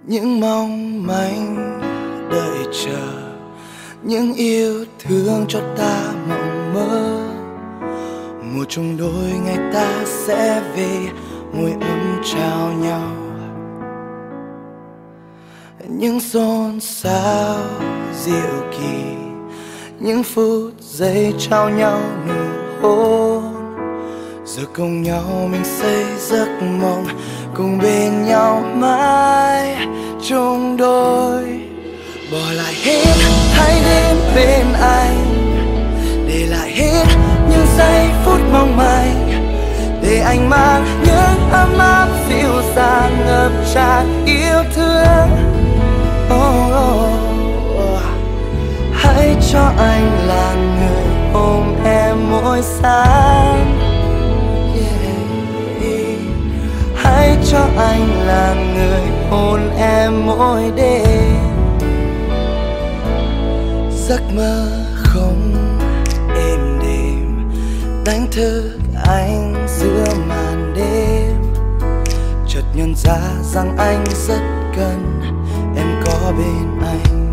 những mong manh đợi chờ, những yêu thương cho ta mộng mơ. Một chung đôi ngày ta sẽ về môi ấm trao nhau, những xôn xao diệu kỳ, những phút giây trao nhau nụ hôn. Giờ cùng nhau mình xây giấc mộng, cùng bên nhau mãi chung đôi. Bỏ lại hết hãy đến bên anh, để lại hết những giây phút mong manh, để anh mang những ấm áp dịu dàng ngập tràn yêu thương. Hãy cho anh là người ôm em mỗi sáng. Hãy cho anh là người hôn em mỗi đêm. Giấc mơ không êm đềm đánh thức anh giữa màn đêm. Chợt nhận ra rằng anh rất cần em có bên anh.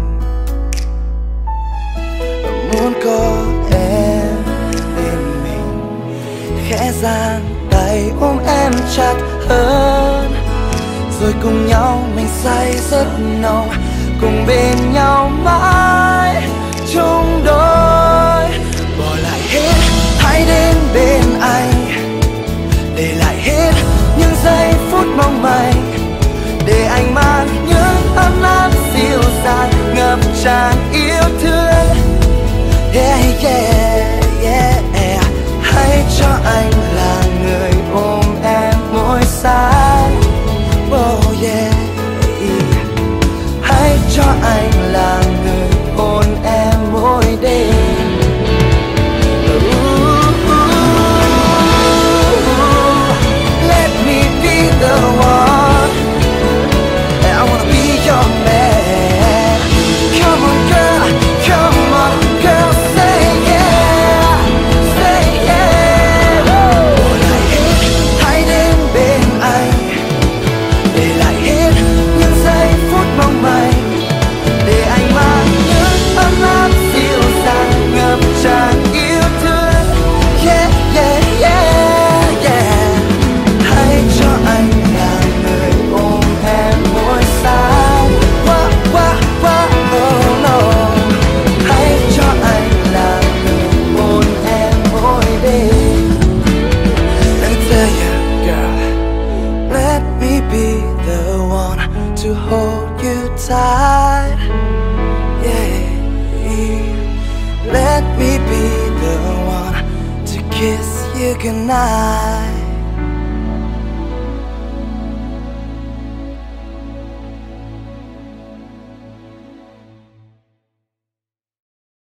Muốn có em bên mình, khẽ giang tay ôm em chặt hơn, rồi cùng nhau mình say rất nồng, cùng bên nhau mãi chung đôi. Bỏ lại hết hãy đến bên anh, để lại hết những giây phút mong manh, để anh mang những ấm áp dịu dàng ngập tràn yêu thương. Yeah, yeah, yeah. Hãy cho anh là người ôm em mỗi sáng. Oh yeah. Hãy cho anh là người hôn em mỗi đêm. Let me be the one. I wanna be your man. Come on girl, come on girl, say yeah, say yeah. Bỏ lại hết hãy đến bên anh, để lại hết những giây phút mong manh, để anh mang những ấm áp dịu dàng ngập tràn yêu thương. Yeah, yeah, yeah, yeah. Hãy cho anh là người ôm em mỗi sáng. Wow, wow, wow, oh no. Hãy cho anh là người hôn em mỗi đêm. Let me tell you, girl, let me be the one to hold you tight. Yeah, let me be the one to kiss you goodnight.